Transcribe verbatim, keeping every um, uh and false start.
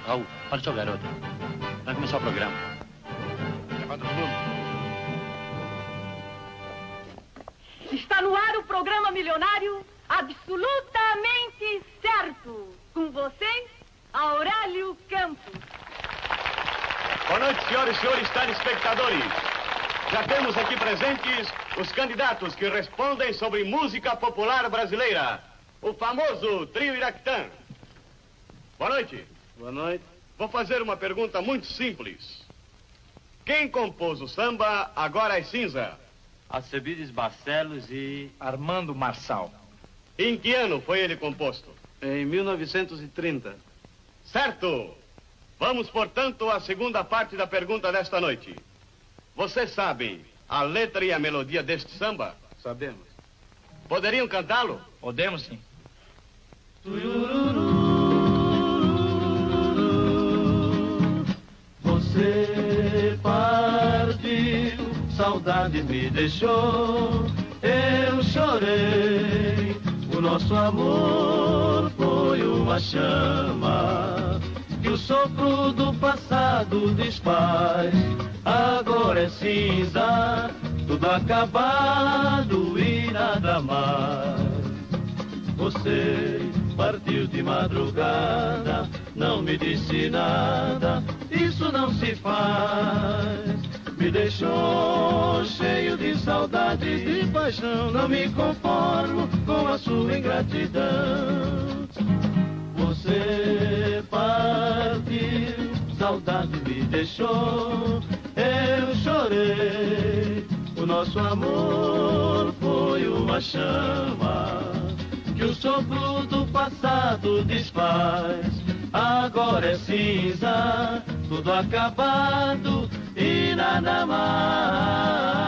Raul, fala seu garoto. Vai começar o programa. Levanta o volume. Está no ar o programa milionário absolutamente certo. Com vocês, Aurélio Campos. Boa noite, senhoras e senhores telespectadores. Já temos aqui presentes os candidatos que respondem sobre música popular brasileira. O famoso Trio Iraquitã. Boa noite. Boa noite. Vou fazer uma pergunta muito simples. Quem compôs o samba Agora é Cinza? Alcebiades Barcelos e Armando Marçal. Em que ano foi ele composto? Em mil novecentos e trinta. Certo! Vamos, portanto, à segunda parte da pergunta desta noite. Vocês sabem a letra e a melodia deste samba? Sabemos. Poderiam cantá-lo? Podemos, sim. Você partiu, saudade me deixou, eu chorei. O nosso amor foi uma chama que o sopro do passado desfaz. Agora é cinza, tudo acabado e nada mais. Você partiu de madrugada, não me disse nada, isso não se faz. Me deixou cheio de saudades, de paixão, não me conformo com a sua ingratidão. Você partiu, saudade me deixou, eu chorei. O nosso amor foi uma chama que o sopro do passado desfaz. Agora é cinza, tudo acabado e nada mais.